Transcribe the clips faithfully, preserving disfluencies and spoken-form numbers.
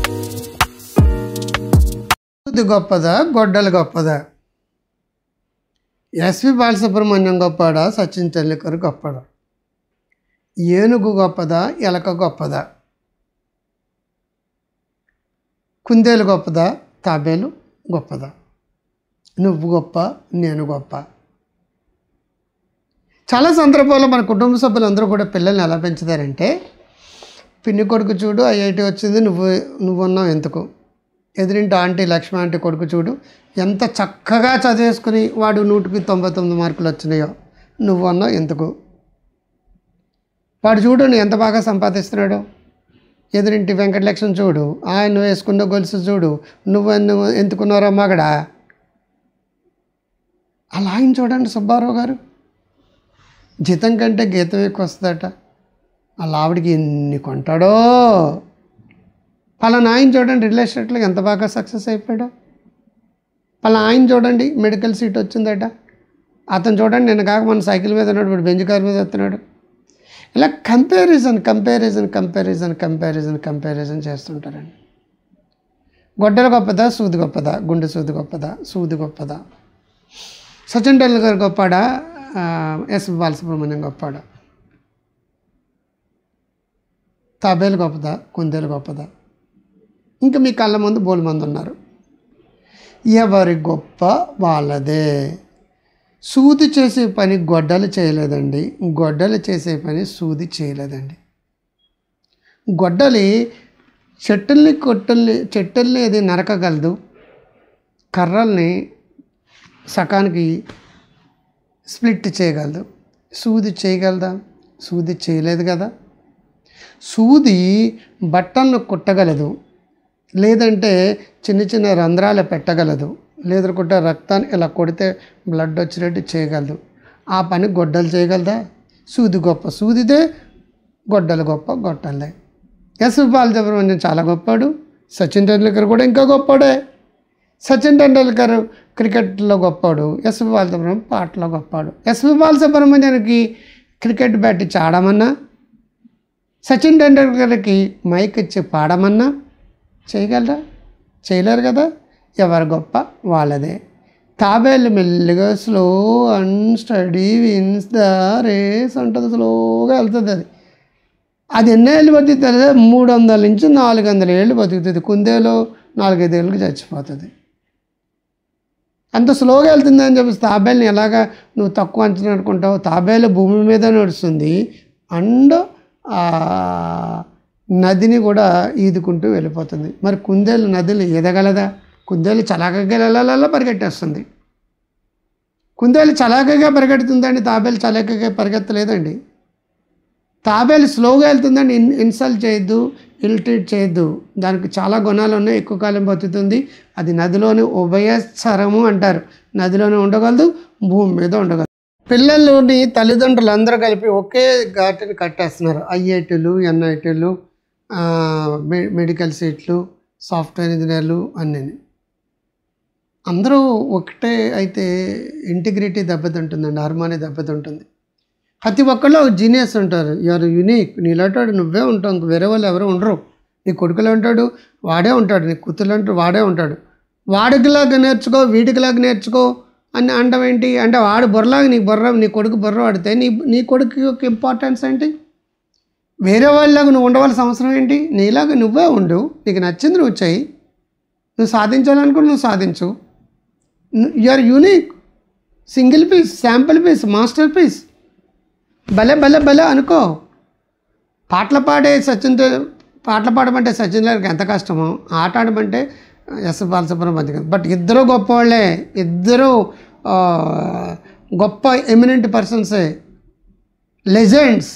సూది గొప్పదా గొడ్డలు గొప్పదా? ఎస్వి బాలసుబ్రహ్మణ్యం గొప్పడా, సచిన్ టెండూల్కర్ గొప్పడా? ఏనుగు గొప్పదా ఎలక గొప్పదా? కుందేలు గొప్పదా తాబేలు గొప్పదా? నువ్వు గొప్ప నేను గొప్ప? చాలా సందర్భాల్లో మన కుటుంబ సభ్యులందరూ కూడా పిల్లల్ని ఎలా పెంచుతారంటే, పిన్ని కొడుకు చూడు ఐఐటి వచ్చింది, నువ్వు నువ్వు ఉన్నావు ఎందుకు? ఎదురింటి ఆంటీ లక్ష్మి ఆంటీ కొడుకు చూడు ఎంత చక్కగా చదివేసుకుని వాడు నూటికి తొంభై తొమ్మిది మార్కులు వచ్చినాయో, నువ్వు అన్నావు ఎందుకు? వాడు చూడు నువ్వు ఎంత బాగా సంపాదిస్తున్నాడో. ఎదురింటి వెంకటలక్ష్మి చూడు, ఆయన వేసుకున్న గొలుసు చూడు, నువ్వు నువ్వు ఎందుకున్నారో మగడా. అలా ఆయన చూడండి సుబ్బారావు గారు, జీతం కంటే గీతం ఎక్కువ వస్తుందట. అలా ఆవిడికి ఎన్ని కొంటాడో. పలానా ఆయన చూడండి రియల్ ఎస్టేట్లో ఎంత బాగా సక్సెస్ అయిపోయాడో. పలానా ఆయన చూడండి మెడికల్ సీట్ వచ్చిందట. అతను చూడండి నేను కాక మన సైకిల్ మీద ఉన్నాడు, ఇప్పుడు బెంచ్ కార్ మీద వస్తున్నాడు. ఇలా comparison comparison comparison comparison comparison చేస్తుంటారండి. గొడ్డలు గొప్పదా సూది గొప్పదా? గుండె సూది గొప్పదా సూది గొప్పదా? సచిన్ టెండూల్కర్ గొప్పడా, ఎస్వి బాలసుబ్రహ్మణ్యం గొప్పడా? తాబేలు గొప్పదా కుందేలు గొప్పదా? ఇంకా మీ కళ్ళ ముందు బోలు మంది ఉన్నారు. ఎవరి గొప్ప వాళ్ళదే. సూది చేసే పని గొడ్డలు చేయలేదండి, గొడ్డలు చేసే పని సూది చేయలేదండి. గొడ్డలి చెట్టుల్ని కొట్టుల్ని చెట్టుల్ని అది నరకగలదు, కర్రల్ని సకానికి స్ప్లిట్ చేయగలదు. సూది చేయగలదా? సూది చేయలేదు కదా. సూది బట్టలను కుట్టగలదు, లేదంటే చిన్న చిన్న రంధ్రాలు పెట్టగలదు, లేదనుకుంటే రక్తాన్ని ఇలా కొడితే బ్లడ్ వచ్చినట్టు చేయగలదు. ఆ పని గొడ్డలు చేయగలదా? సూది గొప్ప సూదిదే, గొడ్డలు గొప్ప గొడ్డలే. ఎస్వి బాలసుబ్రహ్మణ్యం చాలా గొప్పాడు, సచిన్ టెండూల్కర్ కూడా ఇంకా గొప్పాడే. సచిన్ టెండూల్కర్ క్రికెట్లో గొప్పాడు, ఎస్వి బాలసుబ్రహ్మణ్యం పాటలో గొప్పాడు. ఎస్వి బాలసుబ్రహ్మణ్యానికి క్రికెట్ బ్యాట్ ఇచ్చి ఆడమన్నా, సచిన్ టెండూల్కర్కి మైక్ ఇచ్చి పాడమన్నా చేయగలరా? చేయలేరు కదా. ఎవరు గొప్ప వాళ్ళదే. తాబేలు మెల్లిగా slow and steady wins the race ఉంటుంది, స్లోగా వెళ్తుంది. అది అది ఎన్నేళ్ళు బతుకుతుంది? మూడు వందల నుంచి నాలుగు వందల ఏళ్ళు బతుకుతుంది. కుందేలు నాలుగైదు ఏళ్ళకి చచ్చిపోతుంది. అంత స్లోగా వెళ్తుంది అని చెప్పేసి తాబేలుని ఎలాగా నువ్వు తక్కువ అంచనా అనుకుంటావు? తాబేలు భూమి మీద నడుస్తుంది అండ్ నదిని కూడా ఈదుకుంటూ వెళ్ళిపోతుంది. మరి కుందేలు నదులు ఎదగలదా? కుందేలు చలాకగా పరిగెట్టేస్తుంది. కుందేలు చలాకగా పరిగెడుతుందండి, తాబేలు చలాకగా పరిగెత్తలేదండి. తాబేలు స్లోగా వెళ్తుందండి. ఇన్ ఇన్సల్ట్ చేయొద్దు, ఇల్ట్రీట్ చేయొద్దు. దానికి చాలా గుణాలు ఉన్నాయి, ఎక్కువ కాలం బతుకుతుంది. అది నదిలోని ఉభయచరము అంటారు. నదిలోనే ఉండగలదు, భూమి మీద ఉండగలదు. పిల్లల్ని తల్లిదండ్రులు అందరూ కలిపి ఒకే ఘాటుని కట్టేస్తున్నారు. ఐఐటీలు ఎన్ఐటీలు మెడికల్ సీట్లు సాఫ్ట్వేర్ ఇంజనీర్లు అన్నీ. అందరూ ఒకటే అయితే ఇంటిగ్రిటీ దెబ్బతింటుందండి, హార్మోనీ దెబ్బతింటుంది. ప్రతి ఒక్కళ్ళు జీనియస్ ఉంటారు. You're unique. నీలాంటాడు నువ్వే ఉంటావు, ఇంక వేరే వాళ్ళు ఎవరు ఉండరు. నీ కొడుకులు ఉంటాడు వాడే ఉంటాడు, నీ కూతురు అంటాడు వాడే ఉంటాడు. వాడికిలాగా నేర్చుకో వీడికిలాగా నేర్చుకో అని అండం ఏంటి అంటే, వాడు బుర్రలాగా నీ బుర్ర నీ కొడుకు బుర్ర వాడితే నీ నీ కొడుకు యొక్క ఇంపార్టెన్స్ ఏంటి? వేరే వాళ్ళలాగా నువ్వు ఉండవలసిన అవసరం ఏంటి? నీలాగా నువ్వే ఉండు, నీకు నచ్చింది నువ్వు చెయ్యి, నువ్వు సాధించాలనుకుంటే నువ్వు సాధించు. You're unique, single piece, sample piece, masterpiece. భలే భలే భలే అనుకో. పాటలు పాడే సచిన్ పాటలు పాడమంటే సచిన్ గారికి ఎంత కష్టమో, ఆట ఆడమంటే ఎస్ బాలసుబ్రహ్మణ్యం. బట్ ఇద్దరు గొప్పవాళ్ళే, ఇద్దరు గొప్ప ఎమినెంట్ పర్సన్సే, లెజెండ్స్.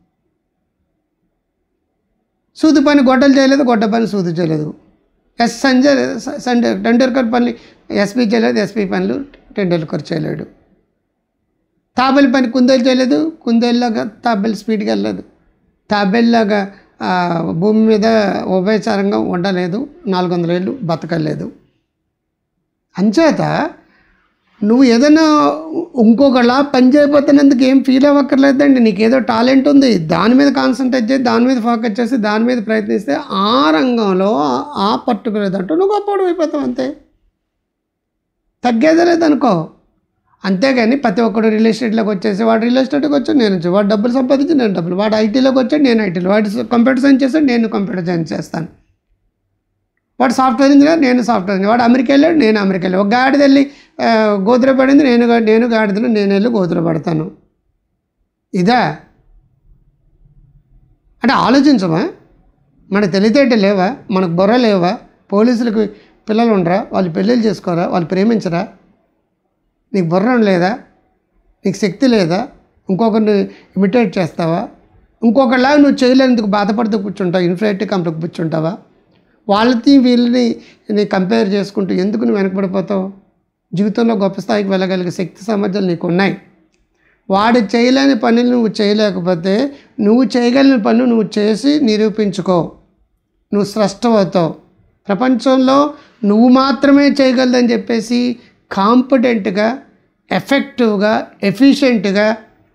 సూది పని గొడ్డలు చేయలేదు, గొడ్డ పని సూది చేయలేదు. ఎస్ సంజయ్ సంజయ్ టెండూల్కర్ పని ఎస్పీ చేయలేదు, ఎస్పీ పనులు టెండూల్కర్ చేయలేడు. తాబేలు పని కుందేలు చేయలేదు, కుందేలులాగా తాబేలు స్పీడ్గా వెళ్ళలేదు. తాబేలులాగా భూమి మీద ఉభయచారంగా ఉండలేదు, నాలుగు వందల ఏళ్ళు బతకలేదు. అంచేత నువ్వు ఏదైనా ఇంకొకలా పని చేయబోతున్నందుకు ఏం ఫీల్ అవ్వక్కర్లేదండి. నీకు ఏదో టాలెంట్ ఉంది, దాని మీద కాన్సన్ట్రేట్ చేసి దాని మీద ఫోకస్ చేసి దాని మీద ప్రయత్నిస్తే ఆ రంగంలో ఆ పర్టికులర్ దాంట్లో నువ్వు గొప్పవాడు అయిపోతావు. అంతే, తగ్గేదే లేదనుకో. అంతేగాని ప్రతి ఒక్కడు రియల్ ఎస్టేట్లోకి వచ్చేసి వాడు రియల్ ఎస్టేట్కి వచ్చాడు, నేను వచ్చి వాడు డబ్బులు సంపాదించి నేను డబ్బులు, వాడు ఐటీలోకి వచ్చాడు నేను ఐటీలో, వాడు కంప్యూటర్ సైన్స్ చేస్తాడు నేను కంప్యూటర్ సైన్స్ చేస్తాను, వాడు సాఫ్ట్వేర్ ఇంజనీర్ నేను సాఫ్ట్వేర్ ఇంజనీర్, వాడు అమెరికా వెళ్ళాడు నేను అమెరికా వెళ్ళి, ఒక గాడిద వెళ్ళి గోతులో పడింది నేను నేను గాడిదలో నేను వెళ్ళి గోతులో పడతాను. ఇదా అంటే ఆలోచించమా? మనకు తెలివితేటలు లేవా? మనకు బుర్ర లేవా? పోలీసులకు పిల్లలు ఉండరా? వాళ్ళు పెళ్ళిళ్ళు చేసుకోరా? వాళ్ళు ప్రేమించరా? నీకు బుర్ర లేదా? నీకు శక్తి లేదా? ఇంకొకరిని ఇమిటేట్ చేస్తావా? ఇంకొకరిలాగా నువ్వు చేయలేనందుకు బాధపడుతూ కూర్చుంటావు, ఇన్ఫ్లేటివ్ కంపెనీకి కూర్చుంటావా? వాళ్ళని వీళ్ళని నీ కంపేర్ చేసుకుంటూ ఎందుకు నువ్వు వెనకబడిపోతావు? జీవితంలో గొప్ప స్థాయికి వెళ్ళగలిగే శక్తి సామర్థ్యాలు నీకు ఉన్నాయి. వాడు చేయలేని పనులు నువ్వు చేయలేకపోతే నువ్వు చేయగలిగిన పనులు నువ్వు చేసి నిరూపించుకో, నువ్వు స్రష్టమవుతావు. ప్రపంచంలో నువ్వు మాత్రమే చేయగలదని చెప్పేసి కాంపిటెంట్గా, ఎఫెక్టివ్గా, ఎఫిషియెంట్గా,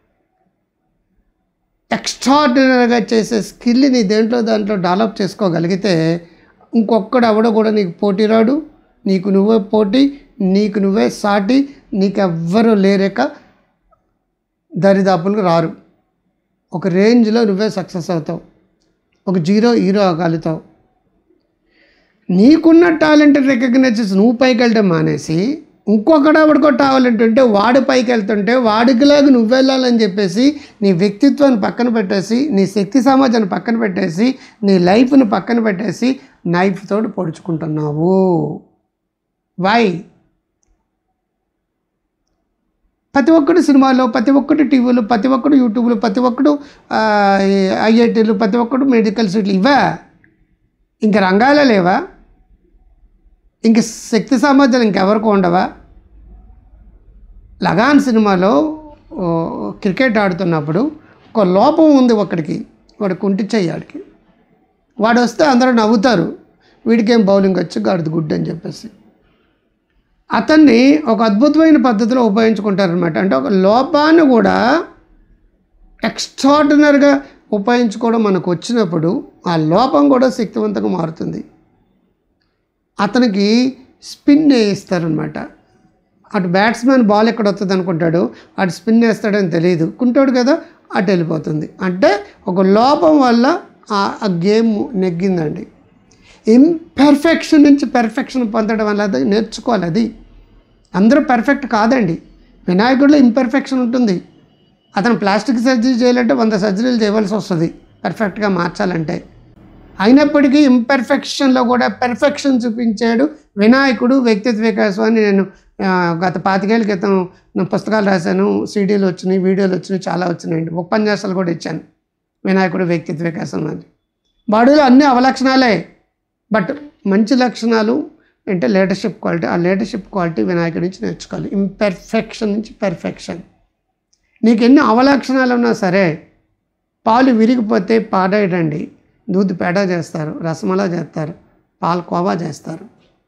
ఎక్స్ట్రాడినరీగా చేసే స్కిల్ని దేంట్లో దాంట్లో డెవలప్ చేసుకోగలిగితే ఇంకొక్కడు ఎవడో కూడా నీకు పోటీ రాడు. నీకు నువ్వే పోటీ, నీకు నువ్వే సాటి, నీకెవ్వరూ లేరేక దరిదాపులకు రారు. ఒక రేంజ్లో నువ్వే సక్సెస్ అవుతావు, ఒక జీరో హీరో అవ్వగలుగుతావు. నీకున్న టాలెంట్ రికగ్నైజ్ చేసి నువ్వు పైకి వెళ్ళడం మానేసి ఇంకొకడు ఎవడికో టాలెంట్ ఉంటే వాడు పైకి వెళ్తుంటే వాడికిలాగా నువ్వు వెళ్ళాలని చెప్పేసి నీ వ్యక్తిత్వాన్ని పక్కన పెట్టేసి, నీ శక్తి సామర్థ్యాన్ని పక్కన పెట్టేసి, నీ లైఫ్ని పక్కన పెట్టేసి నైఫ్ తోటి పొడుచుకుంటున్నావు. వై? ప్రతి ఒక్కడు సినిమాలో, ప్రతి ఒక్కటి టీవీలో, ప్రతి ఒక్కడు యూట్యూబ్లో, ప్రతి ఒక్కడు ఐఐటీలు, ప్రతి ఒక్కడు మెడికల్ సీట్లు. ఇవా ఇంక రంగాలే లేవా? ఇంక శక్తి సామర్థ్యాలు ఇంకెవరికి ఉండవా? లగాన్ సినిమాలో క్రికెట్ ఆడుతున్నప్పుడు ఒక లోపం ఉంది ఒకడికి, వాడు కుంటి చెయ్యాడికి, వాడు వస్తే అందరూ నవ్వుతారు, వీడికేం బౌలింగ్ వచ్చి గాడిది గుడ్ అని చెప్పేసి అతన్ని ఒక అద్భుతమైన పద్ధతిలో ఉపయోగించుకుంటారనమాట. అంటే ఒక లోపాన్ని కూడా ఎక్స్ట్రాడినరీగా ఉపయోగించుకోవడం మనకు వచ్చినప్పుడు ఆ లోపం కూడా శక్తివంతంగా మారుతుంది. అతనికి స్పిన్ వేయిస్తారనమాట. అటు బ్యాట్స్మెన్ బాల్ ఎక్కడ వస్తుంది అనుకుంటాడు, అటు స్పిన్ వేస్తాడని తెలియదు, కుంటాడు కదా, అటు వెళ్ళిపోతుంది. అంటే ఒక లోపం వల్ల ఆ గేమ్ నెగ్గిందండి. ఇంపర్ఫెక్షన్ నుంచి పెర్ఫెక్షన్ పొందడం వల్ల అది నేర్చుకోవాలి. అది అందరూ పర్ఫెక్ట్ కాదండి. వినాయకుడిలో ఇంపర్ఫెక్షన్ ఉంటుంది. అతను ప్లాస్టిక్ సర్జరీ చేయాలంటే వంద సర్జరీలు చేయవలసి వస్తుంది పర్ఫెక్ట్గా మార్చాలంటే. అయినప్పటికీ ఇంపర్ఫెక్షన్లో కూడా పెర్ఫెక్షన్ చూపించాడు వినాయకుడు. వ్యక్తిత్వ వికాసం అని నేను గత పాతికేళ్ళ క్రితం నా పుస్తకాలు రాశాను, సీడీలు వచ్చినాయి, వీడియోలు వచ్చినాయి, చాలా వచ్చినాయండి, ఉపన్యాసాలు కూడా ఇచ్చాను. వినాయకుడు వ్యక్తిత్వ వికాసం అని. బాడీలో అన్ని అవలక్షణాలే, బట్ మంచి లక్షణాలు అంటే లీడర్షిప్ క్వాలిటీ. ఆ లీడర్షిప్ క్వాలిటీ వినాయకుడి నుంచి నేర్చుకోవాలి. ఇంపర్ఫెక్షన్ నుంచి పెర్ఫెక్షన్. నీకు ఎన్ని అవలక్షణాలు ఉన్నా సరే, పాలు విరిగిపోతే పాడేయడండి, దూద్ పేడ చేస్తారు, రసమలా చేస్తారు, పాలు కోవా చేస్తారు.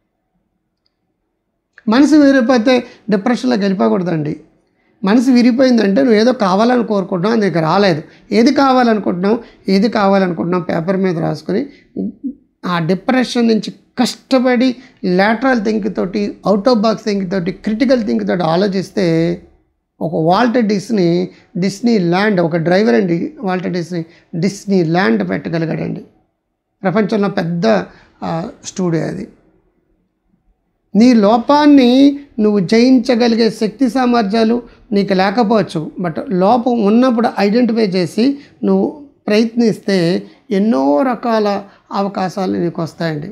మనసు విరిగిపోతే డిప్రెషన్లోకి వెళ్ళిపోకూడదండి. మనసు విరిగిపోయిందంటే నువ్వు ఏదో కావాలని కోరుకుంటున్నావు, నీకు రాలేదు. ఏది కావాలనుకుంటున్నావు ఏది కావాలనుకుంటున్నావు పేపర్ మీద రాసుకొని ఆ డిప్రెషన్ నుంచి కష్టపడి లాటరల్ థింక్ తోటి, అవుట్ ఆఫ్ బాక్స్ థింక్ తోటి, క్రిటికల్ థింక్ తోటి ఆలోచిస్తే ఒక వాల్టర్ డిస్నీ డిస్నీ ల్యాండ్, ఒక డ్రైవర్ అండి వాల్టర్ డిస్నీ డిస్నీ ల్యాండ్ పెట్టగలిగాడండి. ప్రపంచంలో పెద్ద స్టూడియో అది. నీ లోపాన్ని నువ్వు జయించగలిగే శక్తి సామర్థ్యాలు నీకు లేకపోవచ్చు, బట్ లోపం ఉన్నప్పుడు ఐడెంటిఫై చేసి నువ్వు ప్రయత్నిస్తే ఎన్నో రకాల అవకాశాలు నీకు వస్తాయండి.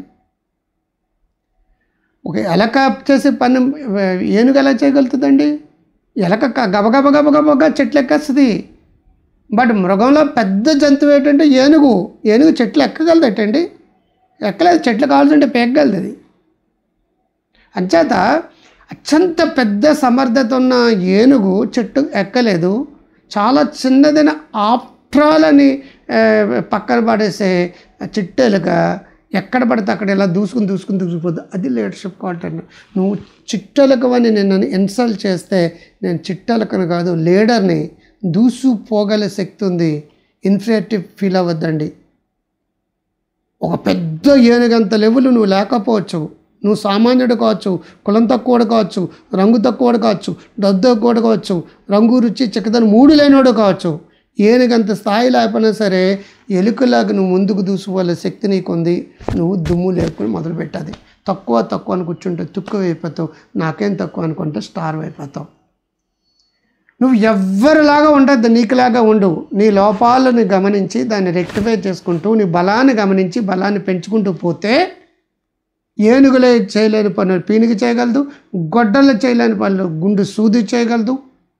ఒక ఎలక చేసే పని ఏనుగు ఎలా చేయగలుగుతుందండి? ఎలక గబగబ గబగబగా చెట్లు ఎక్కేస్తుంది. బట్ మృగంలో పెద్ద జంతువు ఏంటంటే ఏనుగు. ఏనుగు చెట్లు ఎక్కగలదటండి? ఎక్కలేదు. చెట్లు కావాల్సింటే పేకగలదు అది. అంచేత అత్యంత పెద్ద సమర్థత ఉన్న ఏనుగు చెట్టు ఎక్కలేదు. చాలా చిన్నదైన ఆప్ట్రాలని పక్కన పడేసే చిట్టెలుగా ఎక్కడ పడితే అక్కడ ఇలా దూసుకుని దూసుకుని దూసుకుపోద్దు. అది లీడర్షిప్ క్వాలిటీ అన్న. నువ్వు చిట్టలకవని నేను నన్ను ఇన్సల్ట్ చేస్తే నేను చిట్టలకను కాదు, లీడర్ని. దూసుకుపోగల శక్తి ఉంది. ఇన్ఫీరియారిటీ ఫీల్ అవ్వద్దండి. ఒక పెద్ద ఏనుగంత లెవెల్ నువ్వు లేకపోవచ్చు, నువ్వు సామాన్యుడు కావచ్చు, కులం తక్కువడు కావచ్చు, రంగు తక్కువడు కావచ్చు, డబ్బు తక్కువడు కావచ్చు, రంగు రుచి చిక్కదనం మూడు లేనివాడు కావచ్చు. ఏనుగంత స్థాయి లేకపోయినా సరే ఎలుకలాగా నువ్వు ముందుకు దూసుకోవాల శక్తి నీకు ఉంది. నువ్వు దుమ్ము లేకుని మొదలు పెట్టాలి. తక్కువ తక్కువ అని కూర్చుంటే తుక్కువ అయిపోతావు. నాకేం తక్కువ అనుకుంటే స్టార్ అయిపోతావు. నువ్వు ఎవ్వరిలాగా ఉండద్దు, నీకులాగా ఉండు. నీ లోపాలను గమనించి దాన్ని రెక్టిఫై చేసుకుంటూ నీ బలాన్ని గమనించి బలాన్ని పెంచుకుంటూ పోతే ఏనుగులే చేయలేని పనులు పీనుగు చేయగలదు, గొడ్డలు చేయలేని పనులు గుండు సూది చేయగలదు.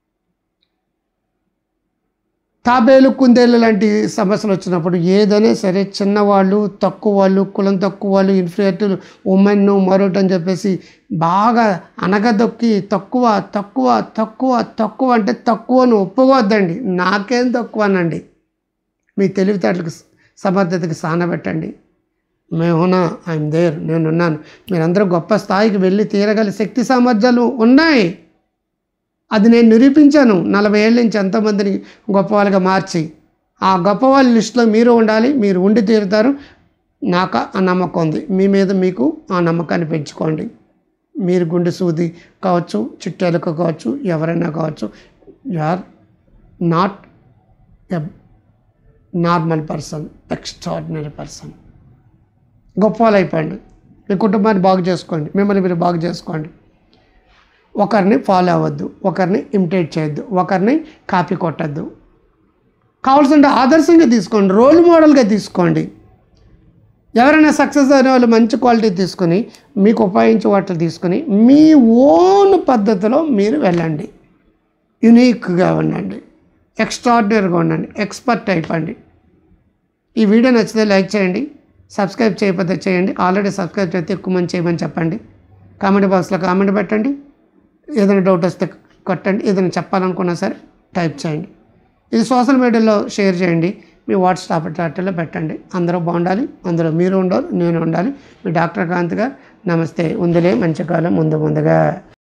తాబేలు కుందేలు లాంటి సమస్యలు వచ్చినప్పుడు ఏదైనా సరే చిన్నవాళ్ళు, తక్కువ వాళ్ళు, కులం తక్కువ వాళ్ళు, ఇన్ఫీరియారిటీ ఉమెన్ మరొకటి అని చెప్పేసి బాగా అనగదొక్కి తక్కువ తక్కువ తక్కువ తక్కువ అంటే తక్కువను ఒప్పుకోవద్దండి. నాకేం తక్కువనండి. మీ తెలివితేటలకు సమర్థతకి సానబెట్టండి. మేమున్నా ఐఎమ్ దేర్, నేనున్నాను. మీరందరూ గొప్ప స్థాయికి వెళ్ళి తీరగల శక్తి సామర్థ్యాలు ఉన్నాయి. అది నేను నిరూపించాను నలభై ఏళ్ళ నుంచి ఎంతోమందిని గొప్పవాళ్ళుగా మార్చి. ఆ గొప్పవాళ్ళ లిస్టులో మీరు ఉండాలి. మీరు ఉండి తీరుతారు. నాకు ఆ నమ్మకం ఉంది. మీ మీద మీకు ఆ నమ్మకాన్ని పెంచుకోండి. మీరు గుండె సూది కావచ్చు, చిట్టెలుక కావచ్చు, ఎవరైనా కావచ్చు, you are not a normal person, extraordinary person. గొప్పవాళ్ళు అయిపోండి. మీ కుటుంబాన్ని బాగు చేసుకోండి. మిమ్మల్ని మీరు బాగు చేసుకోండి. ఒకరిని ఫాలో అవ్వద్దు, ఒకరిని ఇమిటేట్ చేయొద్దు, ఒకరిని కాపీ కొట్టద్దు. కావాల్సిన ఆదర్శంగా తీసుకోండి, రోల్ మోడల్గా తీసుకోండి. ఎవరైనా సక్సెస్ అయిన వాళ్ళు మంచి క్వాలిటీ తీసుకొని మీకు ఉపయోగించే వాటిని తీసుకొని మీ ఓన్ పద్ధతిలో మీరు వెళ్ళండి. యునీక్గా ఉండండి, ఎక్స్ట్రాడినరీగా ఉండండి, ఎక్స్పర్ట్ అయిపోండి. ఈ వీడియో నచ్చితే లైక్ చేయండి, సబ్స్క్రైబ్ చేయకపోతే చేయండి. ఆల్రెడీ సబ్స్క్రైబ్ చేస్తే ఎక్కువ మంది చేయమని చెప్పండి. కామెంట్ బాక్స్లో కామెంట్ పెట్టండి. ఏదైనా డౌట్ వస్తే కొట్టండి. ఏదైనా చెప్పాలనుకున్నా సరే టైప్ చేయండి. ఇది సోషల్ మీడియాలో షేర్ చేయండి. మీ వాట్సాప్ చాట్లో పెట్టండి. అందరూ బాగుండాలి, అందులో మీరు ఉండాలి, నేను ఉండాలి. మీ డాక్టర్ క్రాంతి గారు. నమస్తే. ఉందిలే మంచి కాలం ముందు ముందుగా.